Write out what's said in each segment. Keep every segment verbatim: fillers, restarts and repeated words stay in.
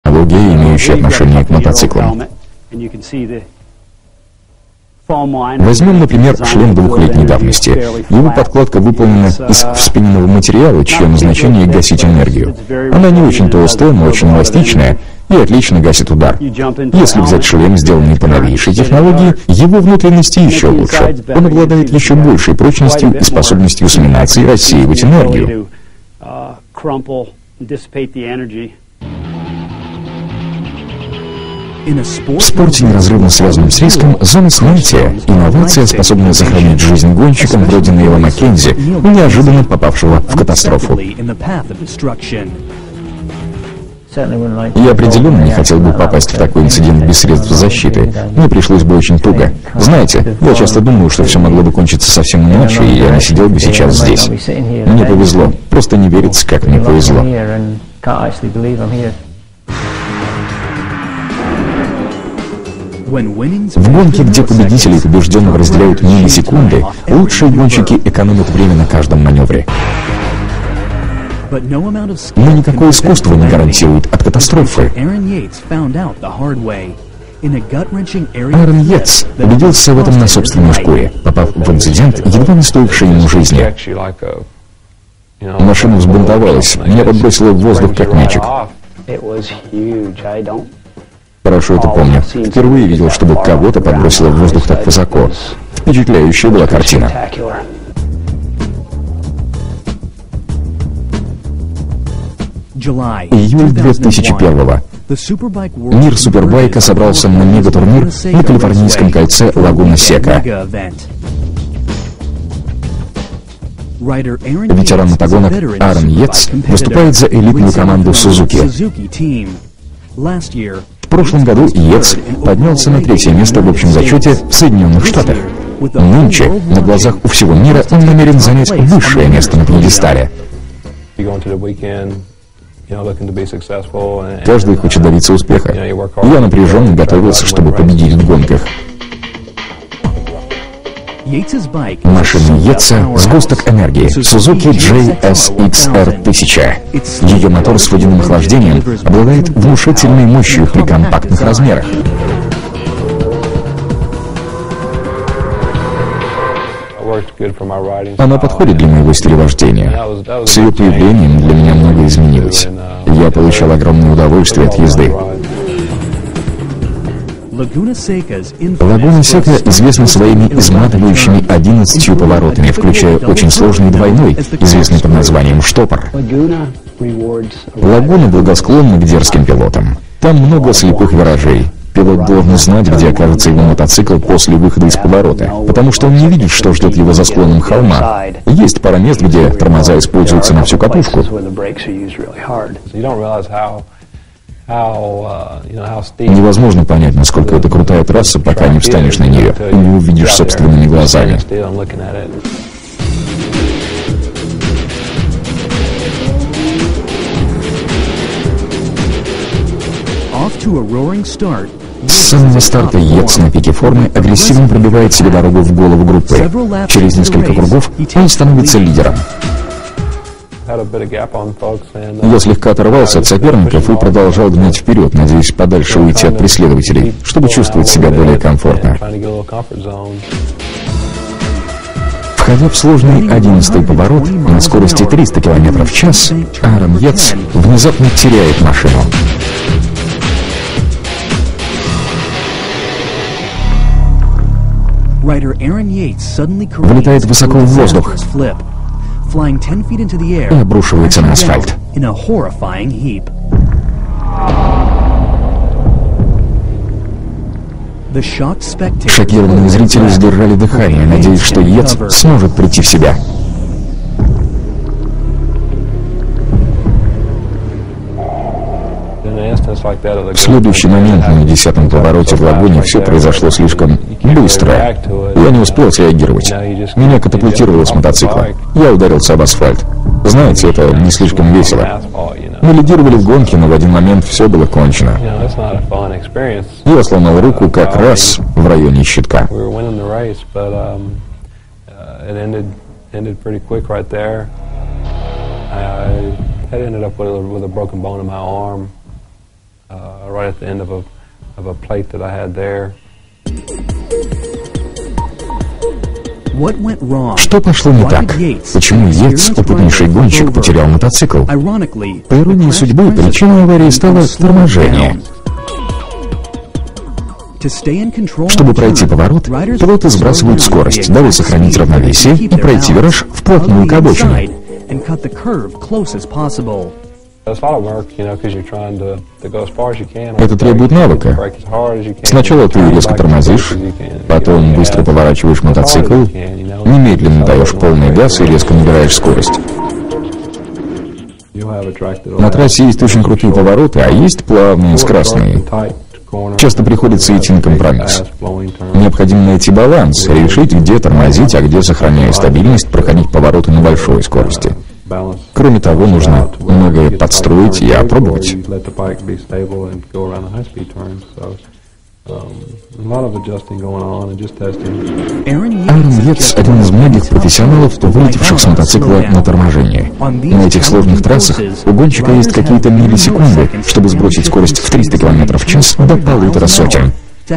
технология, имеющая отношение к мотоциклам. Возьмем, например, шлем двухлетней давности. Его подкладка выполнена из вспененного материала, чье назначение — гасить энергию. Она не очень толстая, но очень эластичная и отлично гасит удар. Если взять шлем, сделанный по новейшей технологии, его внутренности еще лучше. Он обладает еще большей прочностью и способностью сминаться и рассеивать энергию. В спорте, неразрывно связанном с риском, зона снятия — инновация, способная сохранить жизнь гонщикам вроде Нейла Маккензи, неожиданно попавшего в катастрофу. Я определенно не хотел бы попасть в такой инцидент без средств защиты. Мне пришлось бы очень туго. Знаете, я часто думаю, что все могло бы кончиться совсем иначе, и я не сидел бы сейчас здесь. Мне повезло. Просто не верится, как мне повезло. В гонке, где победители и побежденного разделяют миллисекунды, лучшие гонщики экономят время на каждом маневре. Но никакое искусство не гарантирует от катастрофы. Аарон Йетс убедился в этом на собственной шкуре, попав в инцидент, едва не стоивший ему жизни. Машина взбунтовалась, меня подбросило в воздух как мячик. Хорошо это помню. Впервые видел, чтобы кого-то подбросило в воздух так высоко. Впечатляющая была картина. Июль две тысячи первого. Мир супербайка собрался на мегатурнир на калифорнийском кольце Лагуна Сека. Ветеран мотогонок Аарон Йетс выступает за элитную команду Сузуки. В прошлом году Йетс поднялся на третье место в общем зачете в Соединенных Штатах. Нынче, на глазах у всего мира, он намерен занять высшее место на пьедестале. Каждый хочет добиться успеха. Я напряженно готовился, чтобы победить в гонках. Машина Йетса — сгусток энергии. Suzuki джей эс икс ар тысяча. Ее мотор с водяным охлаждением обладает внушительной мощью при компактных размерах. Она подходит для моего стиля вождения. С ее появлением для меня многое изменилось. Я получал огромное удовольствие от езды. Лагуна Сека известна своими изматывающими одиннадцатью поворотами, включая очень сложный двойной, известный под названием штопор. Лагуна благосклонна к дерзким пилотам. Там много слепых виражей. Пилот должен знать, где окажется его мотоцикл после выхода из поворота, потому что он не видит, что ждет его за склоном холма. Есть пара мест, где тормоза используются на всю катушку. Невозможно понять, насколько это крутая трасса, пока не встанешь на нее и не увидишь собственными глазами. С самого старта Йетс на пике формы агрессивно пробивает себе дорогу в голову группы. Через несколько кругов он становится лидером. Я слегка оторвался от соперников и продолжал гнать вперед, надеясь подальше уйти от преследователей, чтобы чувствовать себя более комфортно. Входя в сложный одиннадцатый поворот на скорости триста километров в час, Аарон Йетс внезапно теряет машину. Вылетает высоко в воздух и обрушивается на асфальт. Шокированные зрители сдержали дыхание, надеясь, что Йетс сможет прийти в себя. В следующий момент на десятом повороте в Лагуне все произошло слишком быстро. Я не успел среагировать. Меня катапультировало с мотоцикла. Я ударился об асфальт. Знаете, это не слишком весело. Мы лидировали в гонке, но в один момент все было кончено. Я сломал руку как раз в районе щитка. Что пошло не так? Почему Йейтс, опытнейший гонщик, потерял мотоцикл? По иронии судьбы, причиной аварии стало торможение. Чтобы пройти поворот, пилоты сбрасывают скорость, дабы сохранить равновесие и пройти вираж вплотную к обочине. Это требует навыка. Сначала ты резко тормозишь, потом быстро поворачиваешь мотоцикл, немедленно даешь полный газ и резко набираешь скорость. На трассе есть очень крутые повороты, а есть плавные, скоростные. Часто приходится идти на компромисс. Необходимо найти баланс, решить, где тормозить, а где, сохраняя стабильность, проходить повороты на большой скорости. Кроме того, нужно многое подстроить и опробовать. Аарон Йейтс — один из многих профессионалов, вылетевших с мотоцикла на торможение. На этих сложных трассах у гонщика есть какие-то миллисекунды, чтобы сбросить скорость в триста километров в час до полутора сотен.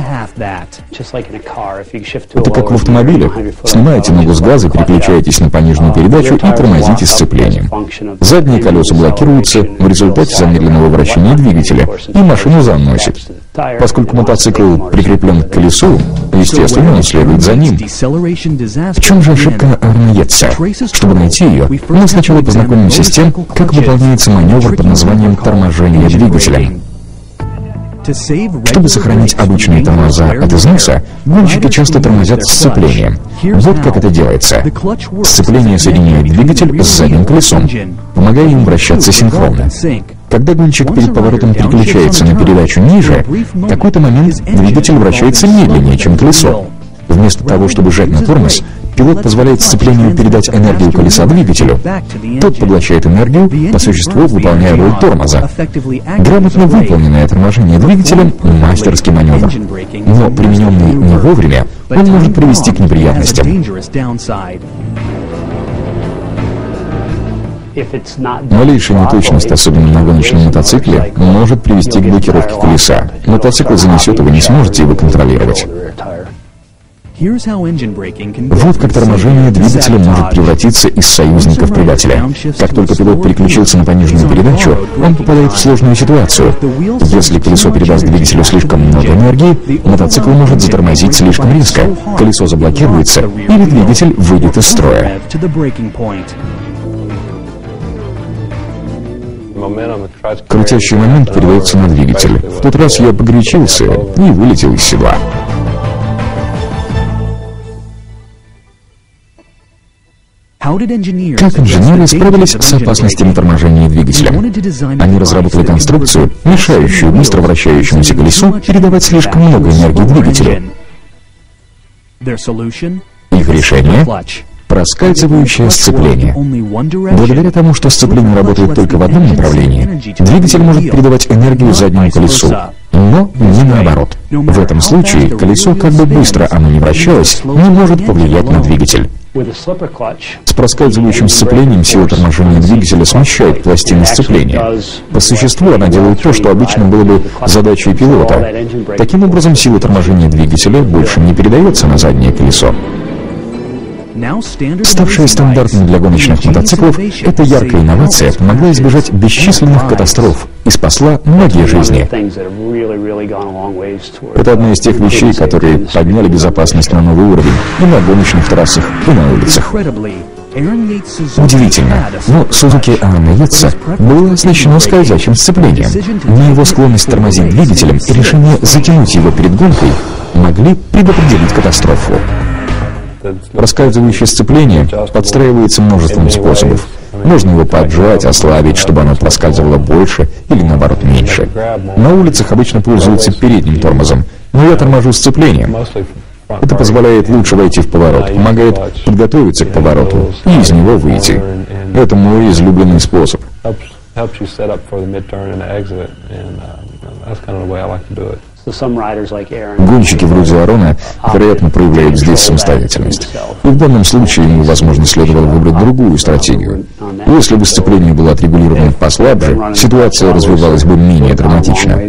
Это как в автомобиле. Снимаете ногу с газа, переключаетесь на пониженную передачу и тормозите сцеплением. Задние колеса блокируются в результате замедленного вращения двигателя, и машину заносит. Поскольку мотоцикл прикреплен к колесу, естественно, он следует за ним. В чем же ошибка Аарона Йейтса? Чтобы найти ее, мы сначала познакомимся с тем, как выполняется маневр под названием торможение двигателем. Чтобы сохранить обычные тормоза от износа, гонщики часто тормозят сцеплением. Вот как это делается. Сцепление соединяет двигатель с задним колесом, помогая им вращаться синхронно. Когда гонщик перед поворотом переключается на передачу ниже, в какой-то момент двигатель вращается медленнее, чем колесо. Вместо того, чтобы жать на тормоз, пилот позволяет сцеплению передать энергию колеса двигателю. Тот поглощает энергию, по существу выполняя роль тормоза. Грамотно выполненное торможение двигателем – мастерский маневр. Но примененный не вовремя, он может привести к неприятностям. Малейшая неточность, особенно на гоночном мотоцикле, может привести к блокировке колеса. Мотоцикл занесет, и вы не сможете его контролировать. Вот как торможение двигателя может превратиться из союзника в предателя. Как только пилот переключился на пониженную передачу, он попадает в сложную ситуацию. Если колесо передаст двигателю слишком много энергии, мотоцикл может затормозить слишком резко, колесо заблокируется или двигатель выйдет из строя. Крутящий момент передается на двигатель. В тот раз я погорячился и вылетел из седла. Как инженеры справились с опасностями торможения двигателем? Они разработали конструкцию, мешающую быстро вращающемуся колесу передавать слишком много энергии двигателю. Их решение — проскальзывающее сцепление. Благодаря тому, что сцепление работает только в одном направлении, двигатель может передавать энергию заднему колесу, но не наоборот. В этом случае колесо, как бы быстро оно ни вращалось, не может повлиять на двигатель. С проскальзывающим сцеплением сила торможения двигателя смещает пластины сцепления. По существу она делает то, что обычно было бы задачей пилота. Таким образом, сила торможения двигателя больше не передается на заднее колесо. Ставшая стандартной для гоночных мотоциклов, эта яркая инновация помогла избежать бесчисленных катастроф и спасла многие жизни. Это одна из тех вещей, которые подняли безопасность на новый уровень и на гоночных трассах, и на улицах. Удивительно, но Сузуки Аарона Йейтса было оснащено скользящим сцеплением. Но его склонность тормозить двигателем и решение затянуть его перед гонкой могли предопределить катастрофу. Проскальзывающее сцепление подстраивается множеством способов. Можно его поджать, ослабить, чтобы оно проскальзывало больше или, наоборот, меньше. На улицах обычно пользуются передним тормозом, но я торможу сцеплением. Это позволяет лучше войти в поворот, помогает подготовиться к повороту и из него выйти. Это мой излюбленный способ. Гонщики вроде Аарона, вероятно, проявляют здесь самостоятельность. И в данном случае ему, возможно, следовало выбрать другую стратегию. Если бы сцепление было отрегулировано послабже, ситуация развивалась бы менее драматично.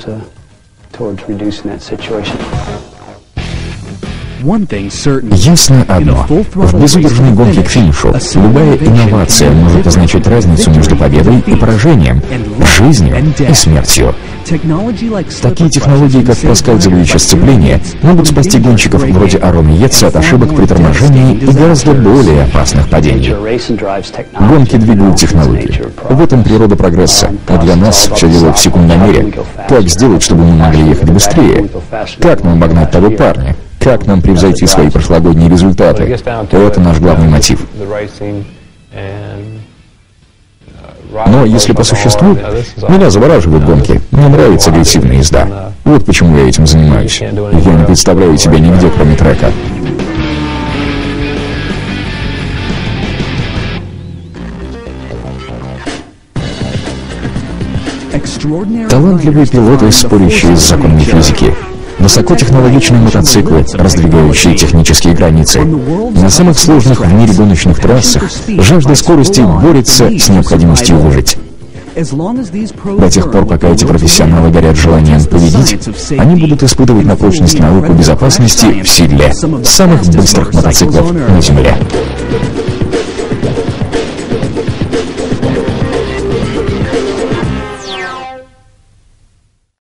Ясно одно. В безудержной гонке к финишу любая инновация может означать разницу между победой и поражением, жизнью и смертью. Такие технологии, как проскальзывающее сцепление, могут спасти гонщиков вроде Аарона Йетса от ошибок при торможении и гораздо более опасных падений. Гонки двигают технологии. В этом природа прогресса, а для нас все дело в секундомере. Как сделать, чтобы мы могли ехать быстрее? Как нам обогнать того парня? Как нам превзойти свои прошлогодние результаты? Это наш главный мотив. Но если по существу, меня завораживают гонки. Мне нравится агрессивная езда. Вот почему я этим занимаюсь. Я не представляю себя нигде, кроме трека. Талантливые пилоты, спорящие с законами физики. Высокотехнологичные мотоциклы, раздвигающие технические границы. На самых сложных в мире гоночных трассах жажда скорости борется с необходимостью выжить. До тех пор, пока эти профессионалы горят желанием победить, они будут испытывать на прочность науку безопасности в седле самых быстрых мотоциклов на Земле.